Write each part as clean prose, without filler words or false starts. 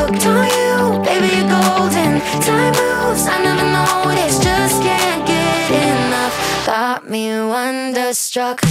hooked on you, baby, you're golden. Time moves, I never noticed, just can't get enough. Got me wonderstruck.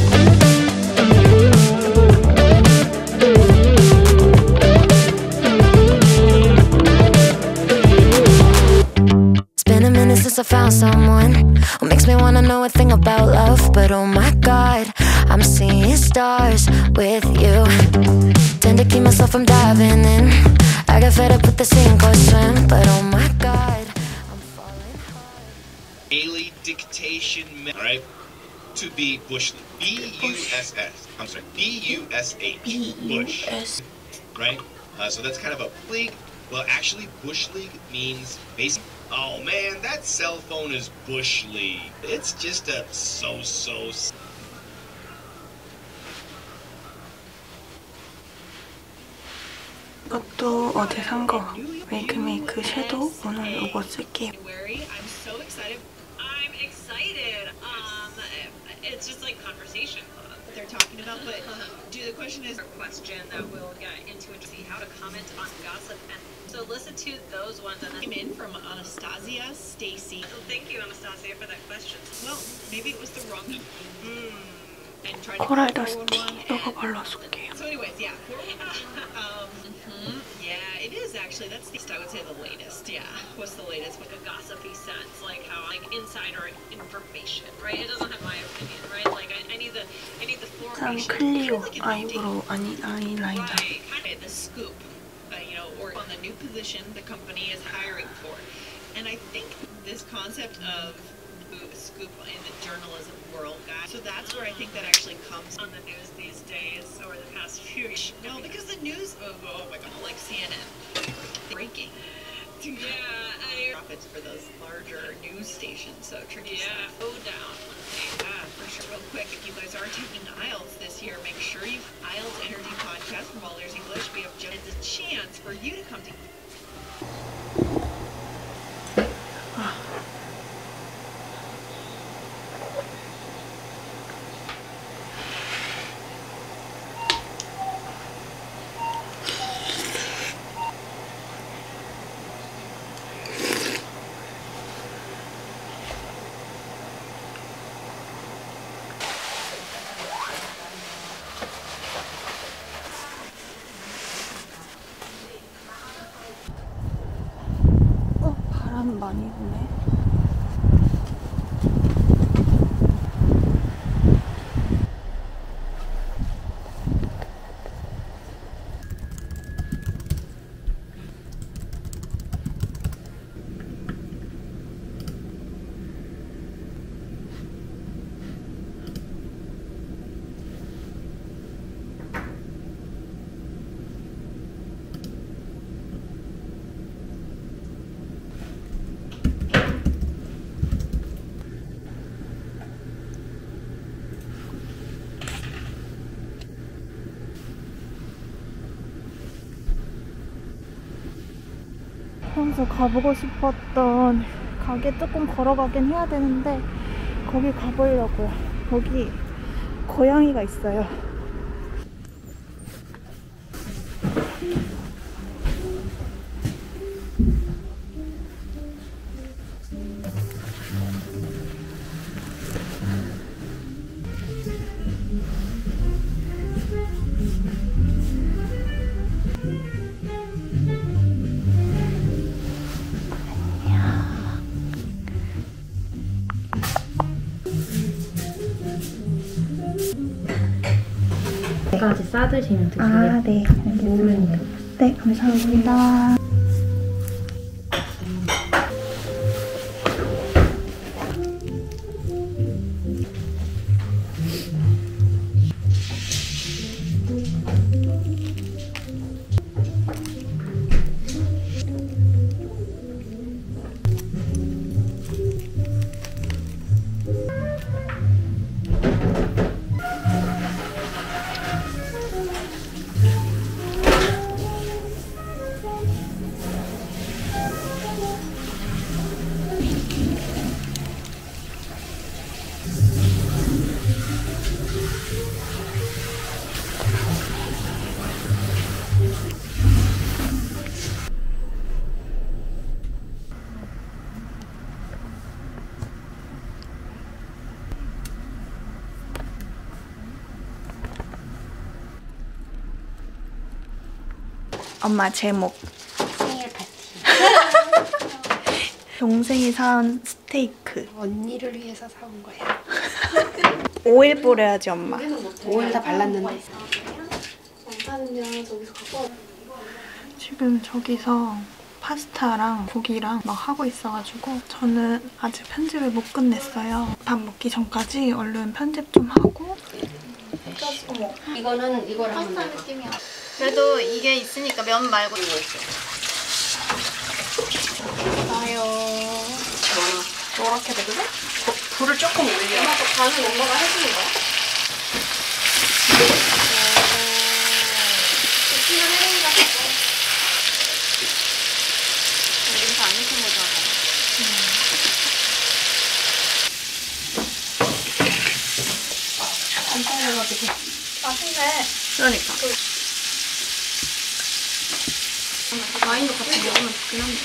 It's been a minute since I found someone who makes me wanna know a thing about love. But oh my God, I'm seeing stars with you. Tend to keep myself from diving in. I get fed up with the sink or swim. But oh my God, I'm falling hard. Daily dictation, alright? To be Bush. B-U-S-S. I'm sorry, B-U-S-H. Bush. Right? So that's kind of a league. Well, actually, Bush League means basically, oh man, that cell phone is Bush League. It's just a so-so. 이것도 어제 산 거 메이크메이크 섀도우 오늘 이거 쓸게요. I'm so excited. I'm excited. It's just like conversation that they're talking about, but the question is a question that we'll get into and see how to comment on gossip. And so listen to those ones and then came in from Anastasia Stacy. So thank you, Anastasia, for that question. Well, maybe it was the wrong and try to 코랄 더스티 이거 발라줄게요. So anyways, yeah. Yeah, it is actually. That's the, I would say, the latest. Yeah, what's the latest? Like a gossipy sense, like how like insider information, right? It doesn't have my opinion, right? Like I need the formation. 클리오 아이브로우 아이라이너. Right. The scoop, you know, or on the new position the company is hiring for, and I think this concept of scoop in the journalism world, guys. So that's where I think that actually comes on the news these days, or the past few years. No, because the news, oh my God, like CNN, breaking. Yeah, profits for those larger news stations, so tricky stuff. Go down. For sure. Real quick, if you guys are taking IELTS this year, make sure you IELTS Energy Podcast from All Ears English. We have just a chance for you to come to. 바람 많이 부네. 평소 가보고 싶었던 가게 조금 걸어가긴 해야 되는데 거기 가보려고요. 거기 고양이가 있어요. 네 가지 싸드시면 드세요. 아, 네. 알겠습니다. 네, 감사합니다. 엄마 제목. 생일 파티. 동생이 사온 스테이크. 언니를 위해서 사온 거야. 오일 뿌려야지 엄마. 오일 다 발랐는데. 지금 저기서 파스타랑 고기랑 막 하고 있어가지고 저는 아직 편집을 못 끝냈어요. 밥 먹기 전까지 얼른 편집 좀 하고. 이거는 이거랑 하면 돼. 그래도 이게 있으니까 면 말고 이거 있어. 봐요. 노랗게 되거든? 불을 조금 올려. 엄마 또 간은 엄마가 해주는 거야? 피는 혜린이가 했어. 여기서 안 익힌 거잖아. 간단해가지고. 맛있네. 그러니까. 와인도 같이 먹으면 좋긴 한데.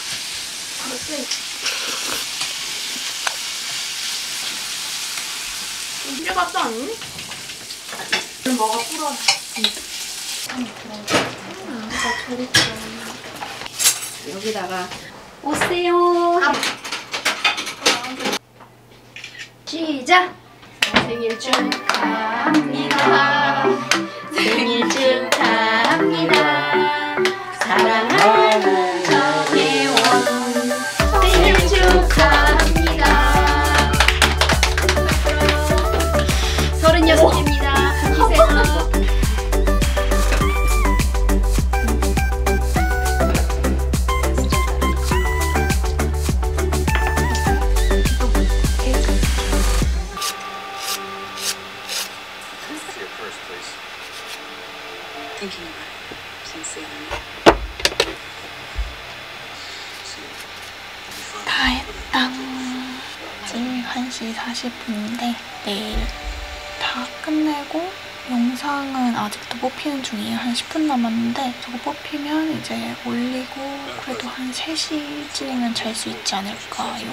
이제 같지 않니? 뭐가 불어. 여기다가 오세요. 시작. 생일 축하합니다. 생일 축하합니다. 사랑하는 정혜원 생일 축하합니다. 36입니다. 이세요. 다 했다. 지금 1시 40분인데 내일 다 끝내고 영상은 아직도 뽑히는 중이에요. 한 10분 남았는데 저거 뽑히면 이제 올리고 그래도 한 3시쯤이면 잘 수 있지 않을까요?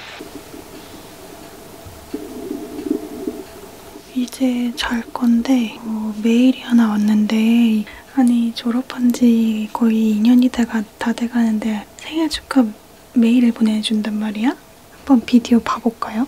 이제 잘 건데 메일이 하나 왔는데 아니 졸업한 지 거의 2년이 다 돼가는데 생일 축하 메일을 보내준단 말이야? 한번 비디오 봐볼까요?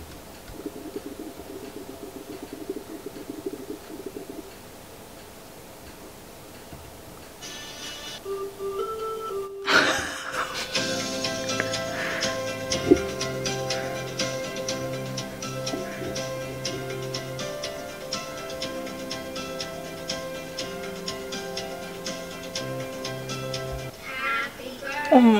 어머.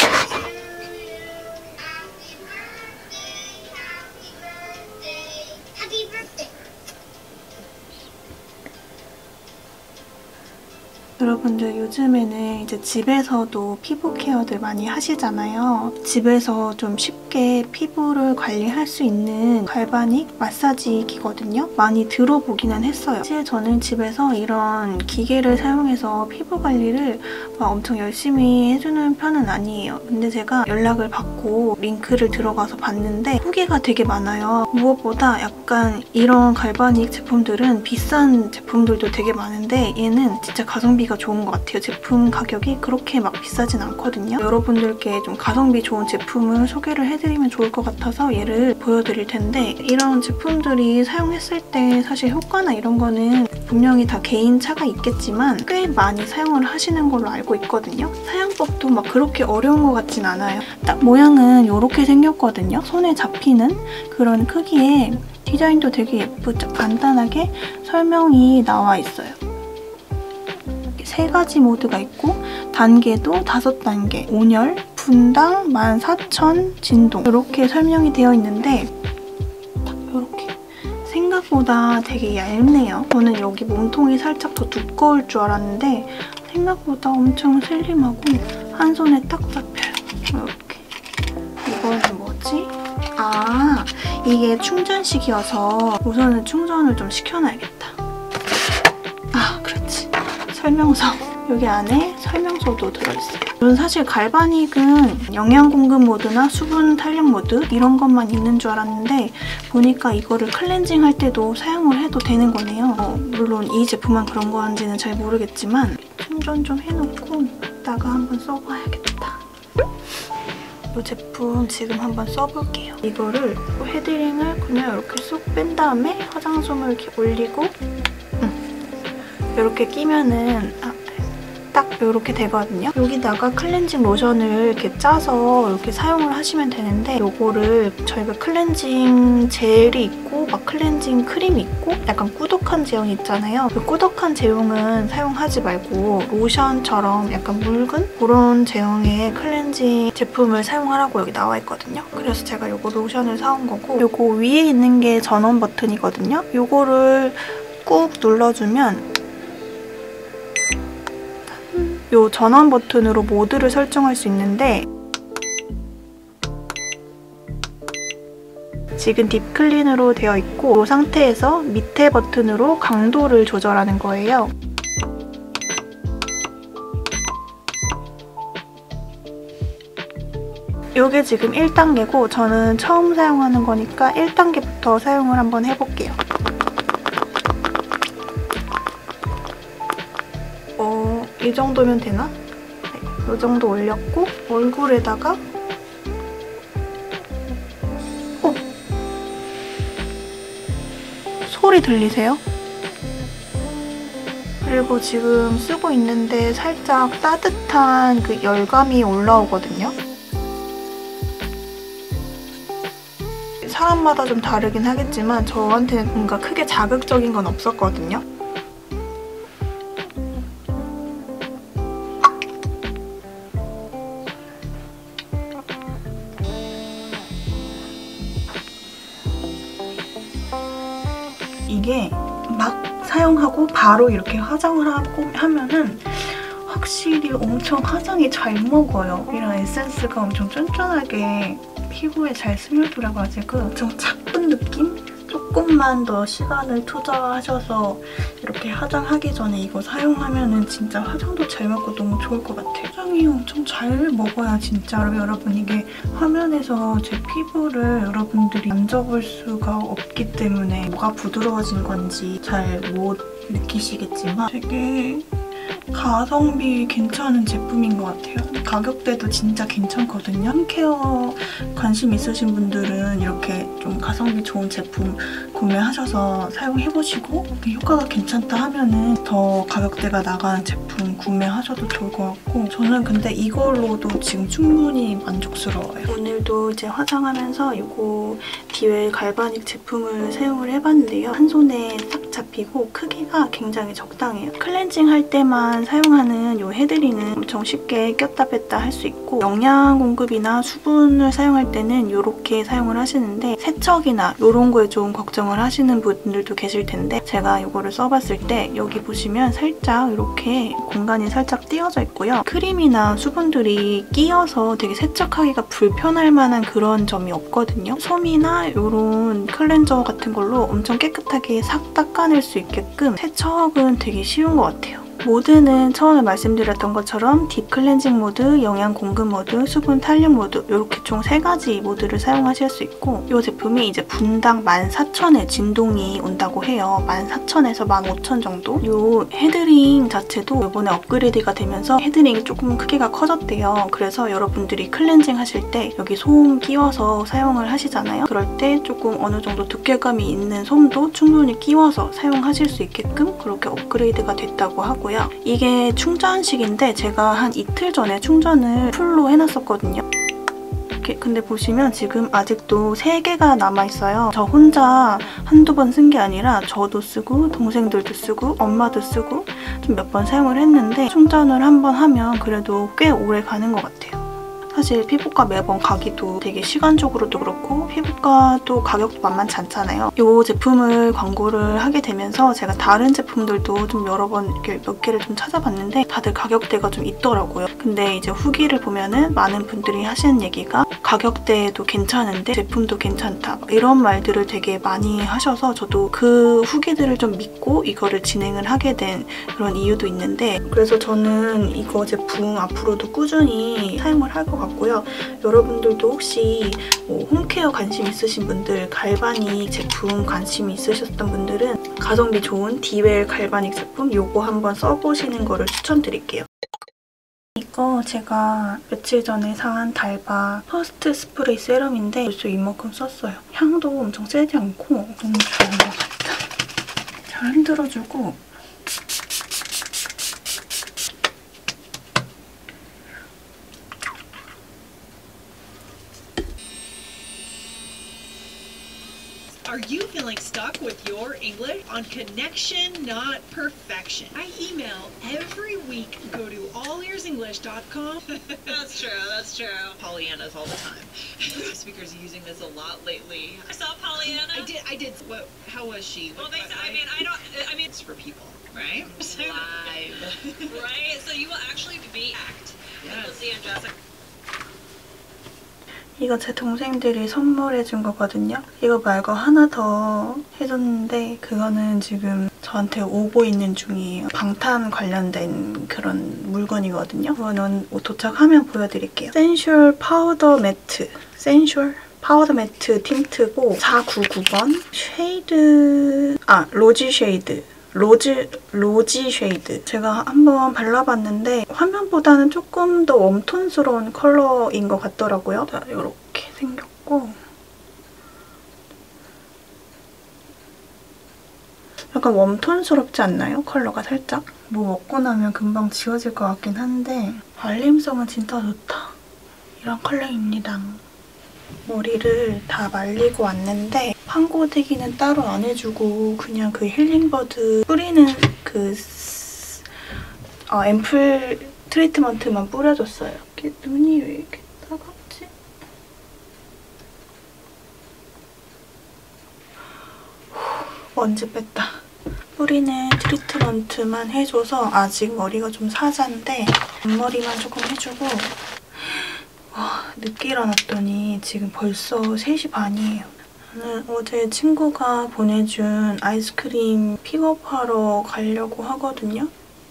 여러분들 요즘에는 이제 집에서도 피부 케어들 많이 하시잖아요. 집에서 좀 쉽게 피부를 관리할 수 있는 갈바닉 마사지기거든요. 많이 들어보기는 했어요. 사실 저는 집에서 이런 기계를 사용해서 피부 관리를 막 엄청 열심히 해주는 편은 아니에요. 근데 제가 연락을 받고 링크를 들어가서 봤는데 후기가 되게 많아요. 무엇보다 약간 이런 갈바닉 제품들은 비싼 제품들도 되게 많은데 얘는 진짜 가성비가 좋은 것 같아요. 제품 가격이 그렇게 막 비싸진 않거든요. 여러분들께 좀 가성비 좋은 제품을 소개를 해드리면 좋을 것 같아서 얘를 보여드릴 텐데 이런 제품들이 사용했을 때 사실 효과나 이런 거는 분명히 다 개인 차가 있겠지만 꽤 많이 사용을 하시는 걸로 알고 있거든요. 사용법도 막 그렇게 어려운 것 같진 않아요. 딱 모양은 이렇게 생겼거든요. 손에 잡히는 그런 크기에 디자인도 되게 예쁘죠? 간단하게 설명이 나와 있어요. 3가지 모드가 있고 단계도 5단계, 온열, 분당, 14,000 진동 이렇게 설명이 되어 있는데 딱 이렇게 생각보다 되게 얇네요. 저는 여기 몸통이 살짝 더 두꺼울 줄 알았는데 생각보다 엄청 슬림하고 한 손에 딱 잡혀요. 이렇게. 이거는 뭐지? 아, 이게 충전식이어서 우선은 충전을 좀 시켜놔야겠다. 아, 그렇지. 설명서. 여기 안에 설명서도 들어있어요. 저는 사실 갈바닉은 영양 공급 모드나 수분 탄력 모드 이런 것만 있는 줄 알았는데 보니까 이거를 클렌징 할 때도 사용을 해도 되는 거네요. 물론 이 제품만 그런 건지는 잘 모르겠지만 충전 좀 해놓고 이따가 한번 써봐야겠다. 이 제품 지금 한번 써볼게요. 이거를 헤드링을 그냥 이렇게 쏙 뺀 다음에 화장솜을 이렇게 올리고 이렇게 끼면은 딱 이렇게 되거든요. 여기다가 클렌징 로션을 이렇게 짜서 이렇게 사용을 하시면 되는데 이거를 저희가 클렌징 젤이 있고 막 클렌징 크림이 있고 약간 꾸덕한 제형이 있잖아요. 그 꾸덕한 제형은 사용하지 말고 로션처럼 약간 묽은 그런 제형의 클렌징 제품을 사용하라고 여기 나와 있거든요. 그래서 제가 이거 로션을 사온 거고 이거 위에 있는 게 전원 버튼이거든요. 이거를 꾹 눌러주면 이 전원 버튼으로 모드를 설정할 수 있는데 지금 딥클린으로 되어 있고 이 상태에서 밑에 버튼으로 강도를 조절하는 거예요. 이게 지금 1단계고 저는 처음 사용하는 거니까 1단계부터 사용을 한번 해볼게요. 이 정도면 되나? 네, 이 정도 올렸고 얼굴에다가 소리 들리세요? 그리고 지금 쓰고 있는데 살짝 따뜻한 그 열감이 올라오거든요. 사람마다 좀 다르긴 하겠지만 저한테는 뭔가 크게 자극적인 건 없었거든요. 이게 막 사용하고 바로 이렇게 화장을 하고 하면은 확실히 엄청 화장이 잘 먹어요. 이런 에센스가 엄청 쫀쫀하게 피부에 잘 스며들어가지고 좀 착분 느낌? 조금만 더 시간을 투자하셔서 이렇게 화장하기 전에 이거 사용하면은 진짜 화장도 잘 먹고 너무 좋을 것 같아요. 화장이 엄청 잘 먹어야 진짜로 여러분 이게 화면에서 제 피부를 여러분들이 만져볼 수가 없기 때문에 뭐가 부드러워진 건지 잘 못 느끼시겠지만 되게 가성비 괜찮은 제품인 것 같아요. 가격대도 진짜 괜찮거든요. 홈케어 관심 있으신 분들은 이렇게 좀 가성비 좋은 제품 구매하셔서 사용해보시고 효과가 괜찮다 하면은 더 가격대가 나가는 제품 구매하셔도 좋을 것 같고 저는 근데 이걸로도 지금 충분히 만족스러워요. 오늘도 이제 화장하면서 이거 디웰 갈바닉 제품을 사용을 해봤는데요. 한 손에 딱 잡히고 크기가 굉장히 적당해요. 클렌징 할 때만 사용하는 이 헤드링은 엄청 쉽게 꼈다 뺐다 할 수 있고 영양 공급이나 수분을 사용할 때는 이렇게 사용을 하시는데 세척이나 이런 거에 좀 걱정을 하시는 분들도 계실 텐데 제가 이거를 써봤을 때 여기 보시면 살짝 이렇게 공간이 살짝 띄어져 있고요. 크림이나 수분들이 끼어서 되게 세척하기가 불편할 만한 그런 점이 없거든요. 솜이나 이런 클렌저 같은 걸로 엄청 깨끗하게 싹 닦아낼 수 있게끔 세척은 되게 쉬운 것 같아요. 모드는 처음에 말씀드렸던 것처럼 딥 클렌징 모드, 영양 공급 모드, 수분 탄력 모드 이렇게 총 3가지 모드를 사용하실 수 있고 이 제품이 이제 분당 14,000의 진동이 온다고 해요. 14,000에서 15,000 정도? 이 헤드링 자체도 이번에 업그레이드가 되면서 헤드링이 조금 크기가 커졌대요. 그래서 여러분들이 클렌징 하실 때 여기 솜 끼워서 사용을 하시잖아요. 그럴 때 조금 어느 정도 두께감이 있는 솜도 충분히 끼워서 사용하실 수 있게끔 그렇게 업그레이드가 됐다고 하고요. 이게 충전식인데 제가 한 이틀 전에 충전을 풀로 해놨었거든요. 이렇게 근데 보시면 지금 아직도 3개가 남아있어요. 저 혼자 한두 번 쓴 게 아니라 저도 쓰고 동생들도 쓰고 엄마도 쓰고 좀 몇 번 사용을 했는데 충전을 한번 하면 그래도 꽤 오래 가는 것 같아요. 사실 피부과 매번 가기도 되게 시간적으로도 그렇고 피부과도 가격도 만만치 않잖아요. 이 제품을 광고를 하게 되면서 제가 다른 제품들도 좀 여러 번 이렇게 몇 개를 좀 찾아봤는데 다들 가격대가 좀 있더라고요. 근데 이제 후기를 보면은 많은 분들이 하시는 얘기가 가격대도 괜찮은데 제품도 괜찮다 이런 말들을 되게 많이 하셔서 저도 그 후기들을 좀 믿고 이거를 진행을 하게 된 그런 이유도 있는데 그래서 저는 이거 제품 앞으로도 꾸준히 사용을 할 것 같고요. 여러분들도 혹시 홈케어 관심 있으신 분들, 갈바닉 제품 관심이 있으셨던 분들은 가성비 좋은 디웰 갈바닉 제품 요거 한번 써보시는 거를 추천드릴게요. 이거 제가 며칠 전에 산 달바 퍼스트 스프레이 세럼인데 벌써 이만큼 썼어요. 향도 엄청 세지 않고 너무 좋은 것 같아. 잘 흔들어주고 Are you feeling stuck with your English? On connection, not perfection. I email every week. Go to allearsenglish.com. That's true, that's true. Pollyannas all the time. Speakers are using this a lot lately. I saw Pollyanna. I did. What? How was she? Well, It's for people, right? live. Right? So you will actually be act. Yes. Lindsay and Jessica. 이거 제 동생들이 선물해준 거거든요. 이거 말고 하나 더 해줬는데 그거는 지금 저한테 오고 있는 중이에요. 방탄 관련된 그런 물건이거든요. 이거는 도착하면 보여드릴게요. 센슈얼 파우더 매트. 센슈얼 파우더 매트 틴트고 499번. 쉐이드... 로지 쉐이드. 로지 쉐이드. 제가 한번 발라봤는데 화면보다는 조금 더 웜톤스러운 컬러인 것 같더라고요. 자, 이렇게 생겼고 약간 웜톤스럽지 않나요? 컬러가 살짝? 뭐 먹고 나면 금방 지워질 것 같긴 한데 발림성은 진짜 좋다. 이런 컬러입니다. 머리를 다 말리고 왔는데 판고데기는 따로 안 해주고 그냥 그 힐링버드 뿌리는 그 앰플 트리트먼트만 뿌려줬어요. 이렇게 눈이 왜 이렇게 따갑지? 먼지 뺐다. 뿌리는 트리트먼트만 해줘서 아직 머리가 좀 사자인데 앞머리만 조금 해주고 와, 늦게 일어났더니 지금 벌써 3시 반이에요. 저는 어제 친구가 보내준 아이스크림 픽업하러 가려고 하거든요.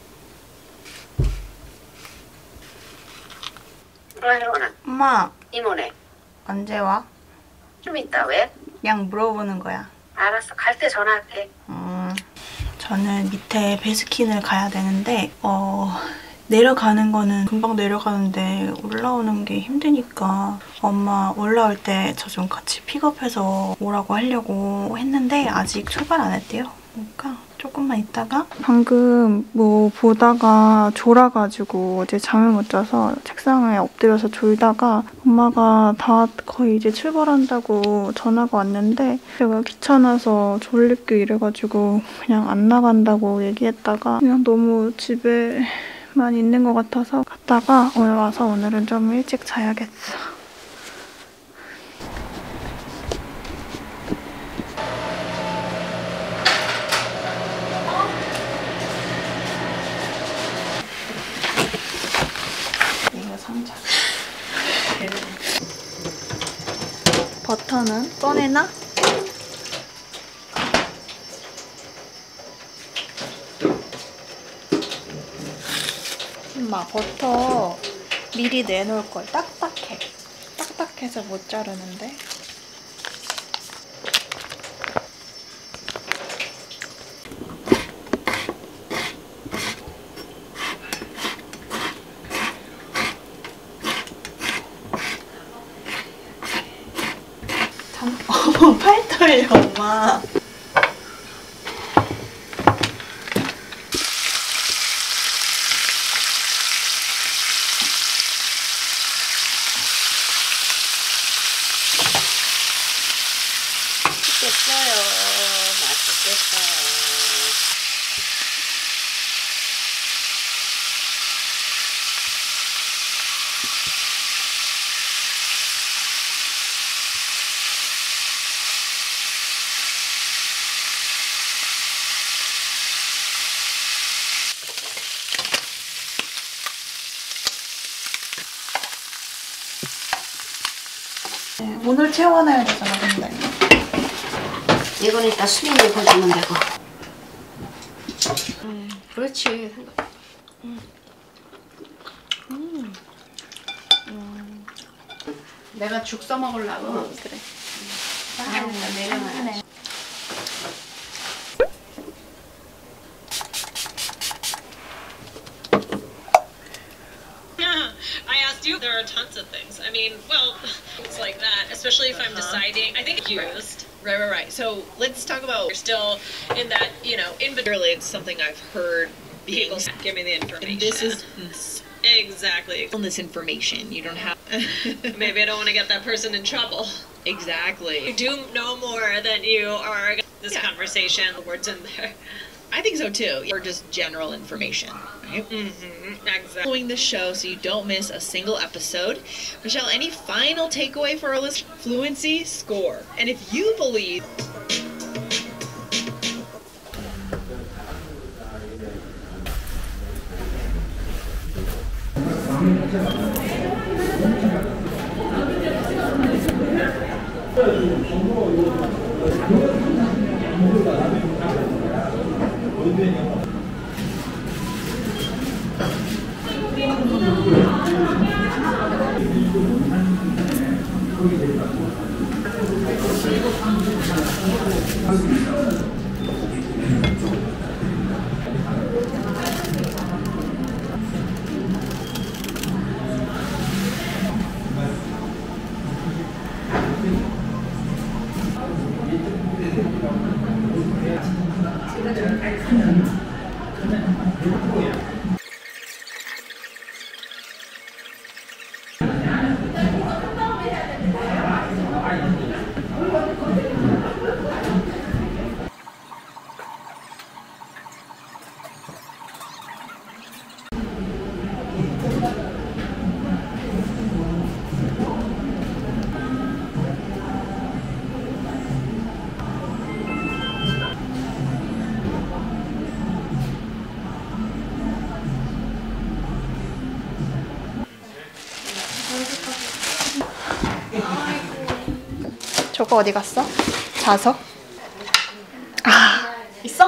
일어나. 엄마, 이모네. 언제 와? 좀 이따 왜? 그냥 물어보는 거야. 알았어. 갈 때 전화할게. 저는 밑에 베스킨을 가야 되는데 내려가는 거는 금방 내려가는데 올라오는 게 힘드니까 엄마 올라올 때 저 좀 같이 픽업해서 오라고 하려고 했는데 아직 출발 안 했대요. 그러니까 조금만 있다가 방금 뭐 보다가 졸아가지고 어제 잠을 못 자서 책상에 엎드려서 졸다가 엄마가 다 거의 이제 출발한다고 전화가 왔는데 제가 귀찮아서 졸립고 이래가지고 그냥 안 나간다고 얘기했다가 그냥 너무 집에만 있는 것 같아서 갔다가 오늘 와서 오늘은 좀 일찍 자야겠어. 버터는 꺼내나? 엄마 버터 미리 내놓을 걸. 딱딱해. 딱딱해서 못 자르는데. 어머, 팔 떨려, 엄마. 맛있겠어요. 맛있겠어요. 오늘 채워놔야 되잖아, 근데. 이건 이따 수민이 보여주면 되고. 그렇지. 내가 죽 써먹으려고. 그래. 내려놔. There are tons of things. I mean, well, it's like that, especially if I'm deciding. I think used. Right. So let's talk about, you're still in that, you know, inventory. It's something I've heard people give me the information. And this is exactly this information. You don't have. Maybe I don't want to get that person in trouble. Exactly. You do know more than you are. This conversation, the words in there. I think so too. Or just general information, right? Exactly. Following the show so you don't miss a single episode. Michelle, any final takeaway for our list? Fluency score. And if you believe. 저거 어디 갔어? 자석? 아, 있어?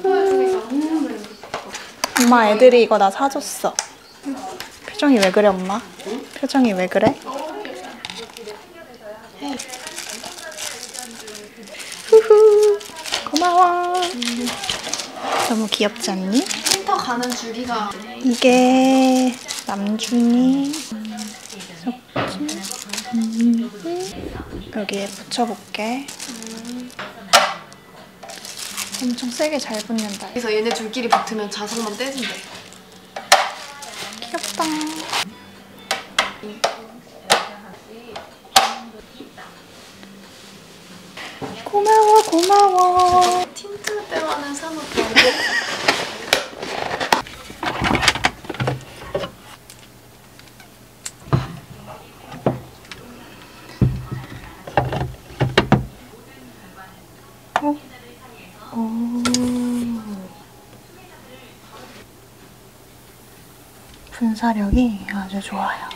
엄마, 애들이 이거 나 사줬어. 표정이 왜 그래, 엄마? 표정이 왜 그래? 후후, 고마워. 너무 귀엽지 않니? 핀터 가는 주기가 이게 남준이 여기에 붙여볼게. 엄청 세게 잘 붙는다. 그래서 얘네 둘끼리 붙으면 자석만 떼진대. 귀엽다. 고마워. 틴트 때문에 사놓고. 분사력이 아주 좋아요.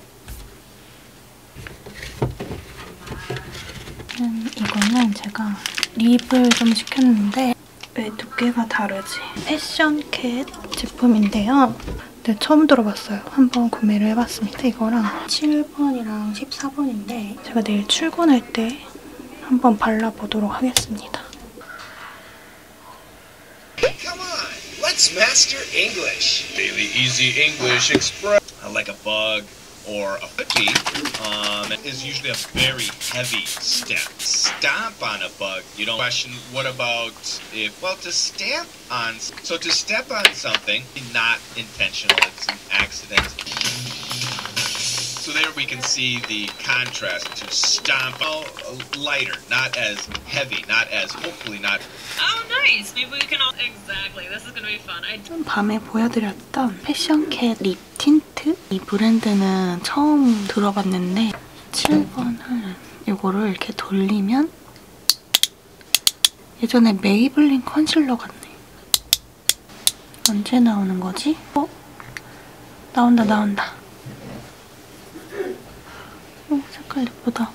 이거는 제가 립을 좀 시켰는데 왜 두께가 다르지? 패션캣 제품인데요. 네, 처음 들어봤어요. 한번 구매를 해봤습니다. 이거랑 7번이랑 14번인데 제가 내일 출근할 때 한번 발라보도록 하겠습니다. Come on, let's master English. Daily Easy English Express. Like a bug or a cookie is usually a very heavy step. Stomp on a bug. You don't question what about if, well, to stamp on, so to step on something, not intentional, it's an accident. So there we can see the contrast to stomp, lighter, not as heavy, not as, hopefully not. Oh, nice. Maybe we can all. Exactly. This is gonna be fun. 밤에 보여드렸던 패션캣 립 틴트? 이 브랜드는 처음 들어봤는데 7번을 이거를 이렇게 돌리면 예전에 메이블린 컨실러 같네. 언제 나오는 거지? 나온다. 색깔 예쁘다.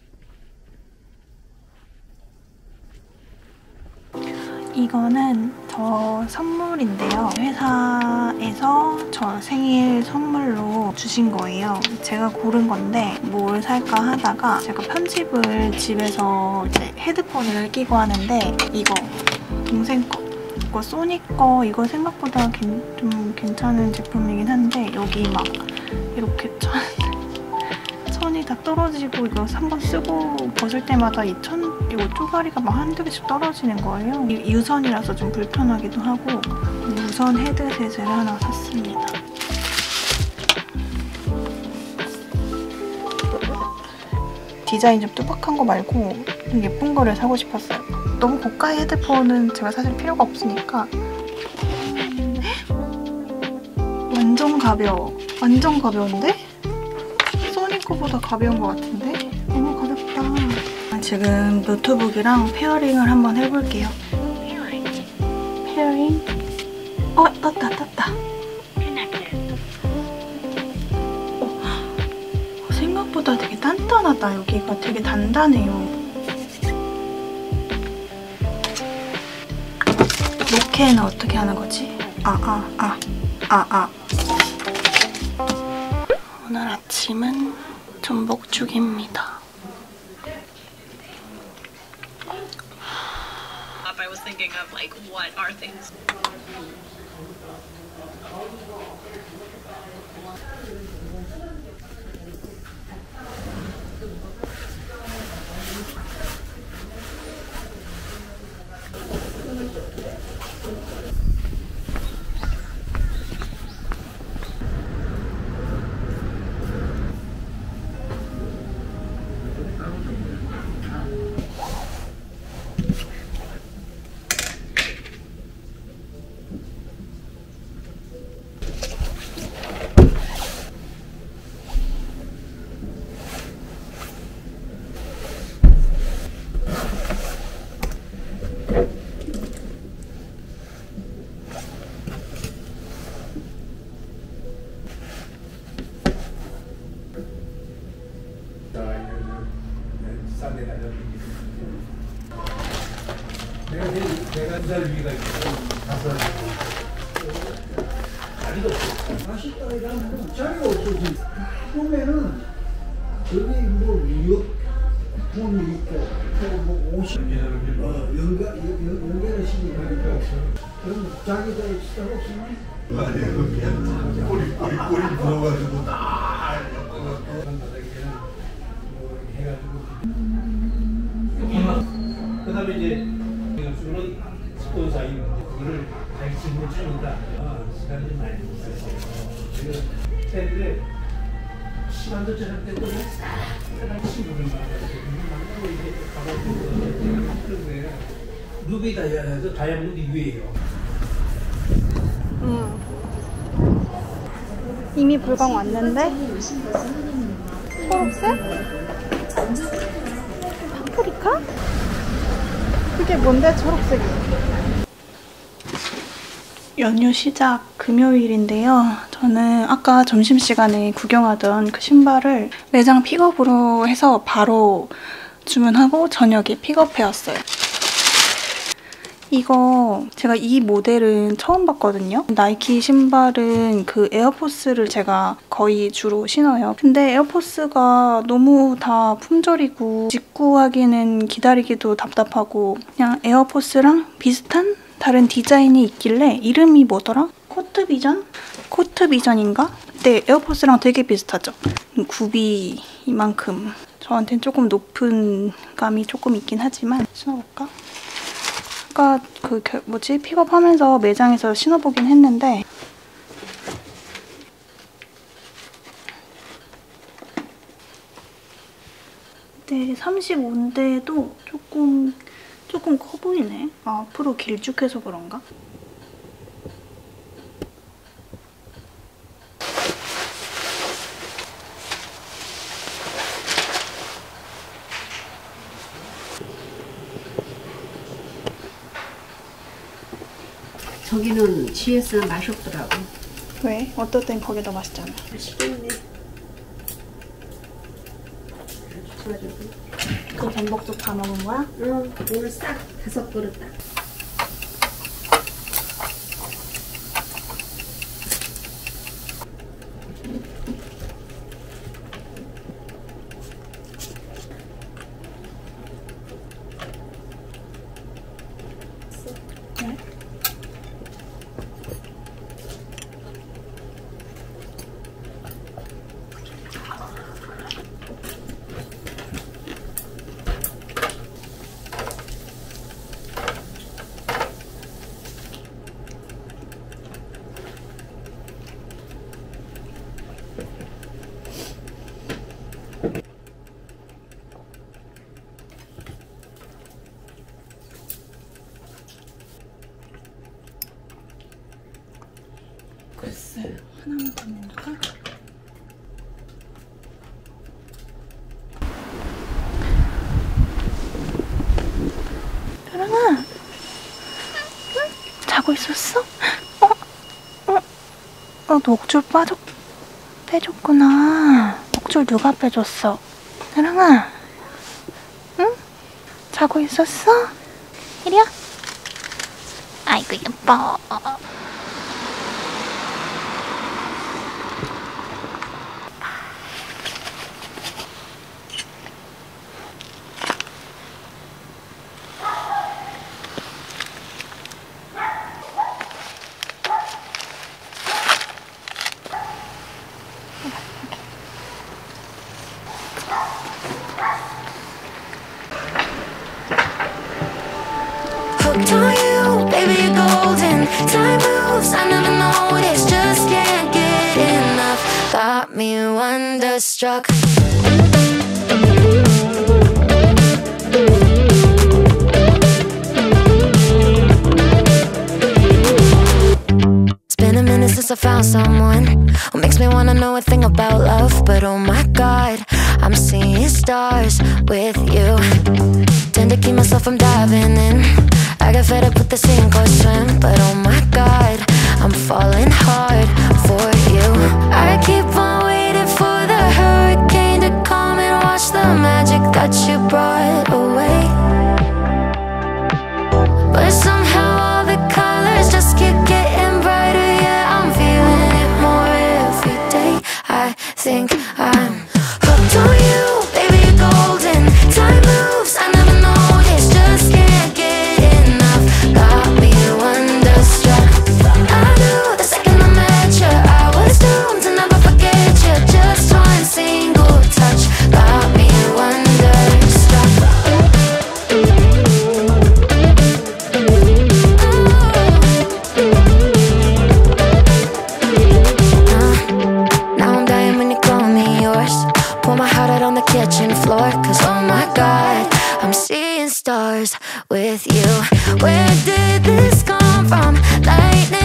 이거는 저 선물인데요. 회사에서 저 생일 선물로 주신 거예요. 제가 고른 건데 뭘 살까 하다가 제가 편집을 집에서 이제 헤드폰을 끼고 하는데 이거 동생 거, 이거 소니 거 이거 생각보다 좀 괜찮은 제품이긴 한데 여기 막 이렇게 천이 다 떨어지고 이거 한번 쓰고 벗을 때마다 이거 쪼가리가 막 한두 개씩 떨어지는 거예요. 유선이라서 좀 불편하기도 하고 무선 헤드셋을 하나 샀습니다. 디자인 좀 뚜벅한 거 말고 좀 예쁜 거를 사고 싶었어요. 너무 고가의 헤드폰은 제가 사실 필요가 없으니까. 완전 가벼워. 완전 가벼운데? 소니 거보다 가벼운 것 같은데? 너무 가볍다. 지금 노트북이랑 페어링을 한번 해볼게요. 페어링. 떴다. 생각보다 되게 단단하다. 여기가 되게 단단해요. 로케는 어떻게 하는 거지? 오늘 아침은 전복죽입니다. I was thinking of like what are things. 내가 한 살 위가 있고 5살 자리가 없어. 맛있다 이러면 자리가 없어지. 처음에는 여기 뭐 유학품이 있고 뭐 옷이 연결을 시키니까 그럼 자기가 시작 없으면 아니에요. 꼬리 부어가지고 다 해가지고 그다음에 이제 주는 스폰서인 그거를 관심을 찾는다. 시간이 좀 많이 있어요. 지금 때문에 시간도 저녁 때 또는 친구를 만나고 이제 가보고 그런 거예요. 루비 다이아몬드 다이아몬드 위에요. 이미 불광 왔는데? 초록색? 파프리카? 그게 뭔데 초록색이? 연휴 시작 금요일인데요. 저는 아까 점심시간에 구경하던 그 신발을 매장 픽업으로 해서 바로 주문하고 저녁에 픽업해왔어요. 이거 제가 이 모델은 처음 봤거든요. 나이키 신발은 그 에어포스를 제가 거의 주로 신어요. 근데 에어포스가 너무 다 품절이고 직구하기는 기다리기도 답답하고 그냥 에어포스랑 비슷한 다른 디자인이 있길래 이름이 뭐더라? 코트비전? 코트비전인가? 네, 에어포스랑 되게 비슷하죠? 굽이 이만큼. 저한테는 조금 높은 감이 조금 있긴 하지만 신어볼까? 아까 픽업하면서 매장에서 신어보긴 했는데 네, 35인데도 조금 커 보이네. 앞으로 길쭉해서 그런가? 저기는 GS는 맛이 없더라고. 왜? 어떨 땐 거기 더 맛있잖아. 맛있겠네. 그 전복죽 다 먹은 거야? 응, 오늘 싹 5그릇 다. 자고 있었어? 너 목줄 빼줬구나. 목줄 누가 빼줬어? 나랑아, 응? 자고 있었어? 이리야. 아이고 예뻐. Hooked on you, baby, you're golden. Time moves, I never noticed. Just can't get enough. Got me wonderstruck. It's been a minute since I found someone who makes me wanna know a thing about love. But oh my God, I'm seeing stars with you. Tend to keep myself from diving in. I got fed up with the sink or swim. But oh my God, I'm falling hard for you. I keep on waiting for the hurricane to come and wash the magic that you brought away. But somehow all the colors just keep getting brighter. Yeah, I'm feeling it more every day. I think I'm hooked on you, baby, you're golden. Time moves, I never noticed. Just can't get enough. Got me wonderstruck. I knew the second I met you, I was doomed to never forget you. Just one single touch got me wonderstruck. Now I'm dying when you call me yours. Pour my heart out on the kitchen floor. Cause oh my God, I'm seeing stars with you. Where did this come from? Lightning